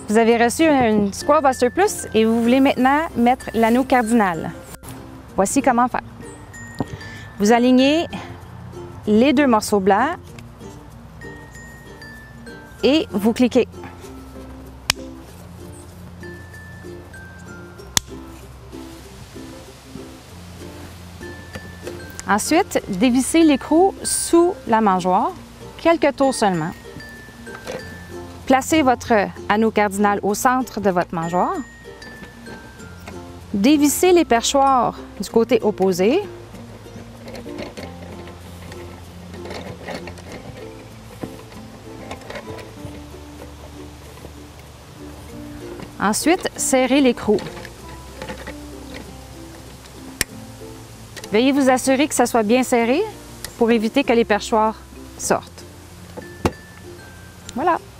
Vous avez reçu une Squirrel Buster Plus et vous voulez maintenant mettre l'anneau cardinal. Voici comment faire. Vous alignez les deux morceaux blancs et vous cliquez. Ensuite, dévissez l'écrou sous la mangeoire, quelques tours seulement. Placez votre anneau cardinal au centre de votre mangeoire. Dévissez les perchoirs du côté opposé. Ensuite, serrez l'écrou. Veuillez vous assurer que ça soit bien serré pour éviter que les perchoirs sortent. Voilà.